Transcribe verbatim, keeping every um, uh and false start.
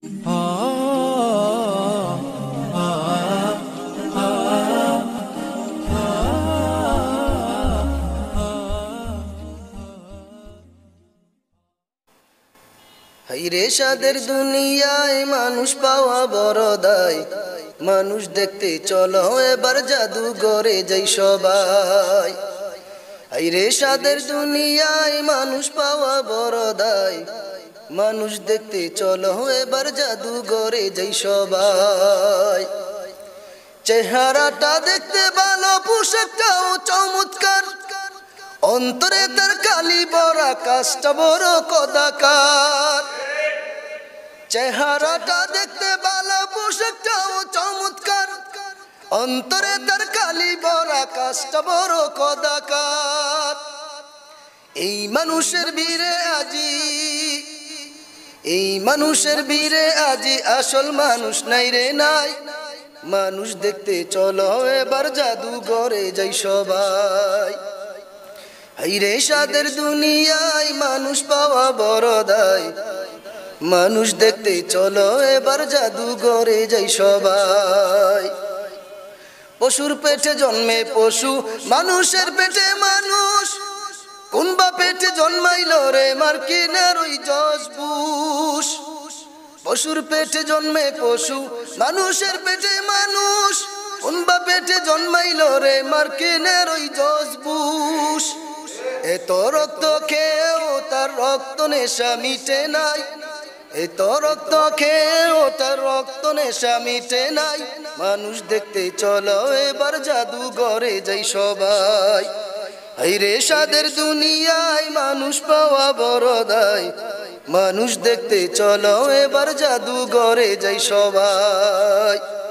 হাইরে সাদের দুনিয়ায় মানুষ পাওয়া বড় দায়, মানুষ দেখতে চলো এবার জাদুঘরে যাই সবাই। হাইরে সাদের দুনিয়ায় মানুষ পাওয়া বড় দায়, মানুষ দেখতে চলো এবার জাদুঘরে যাই সবাই। চেহারাটা দেখতে ভালো, পোশাকটাও চমৎকার, অন্তরে তার কালি বড়, কাজটা বড় কদাকার। চেহারাটা দেখতে ভালো, পোশাকটাও চমৎকার, অন্তরে তার কালি বড়, কাজটা বড় কদাকার। এই মানুষের ভিড়ে আজি, এই মানুষের ভিড়ে আজি আসল মানুষ নাই রে নাই। মানুষ দেখতে চলো এবার জাদুঘরে যাই সবাই। হাইরে সাদের দুনিয়ায় মানুষ পাওয়া বড় দায়, মানুষ দেখতে চলো এবার জাদুঘরে যাই সবাই। পশুর পেটে জন্মে পশু, মানুষের পেটে মানুষ, কোন বা পেটে জন্মাইল রে মার্কিনের ওই জজবুশ। পশুর পেটে জন্মে পশু, মানুষের পেটে মানুষ, কোন বা পেটে জন্মাইল রে মার্কিনের ওই জজবুশ। এত রক্ত খেয়েও তার রক্ত নেশা মিটে নাই, এত রক্ত খেয়েও তার রক্ত নেশা মিটে নাই। মানুষ দেখতে চলো এবার জাদুঘরে যাই সবাই। হাইরে সাদের দুনিয়ায় মানুষ পাওয়া বড় দায়, মানুষ দেখতে চলো এবার জাদুঘরে যাই সবাই।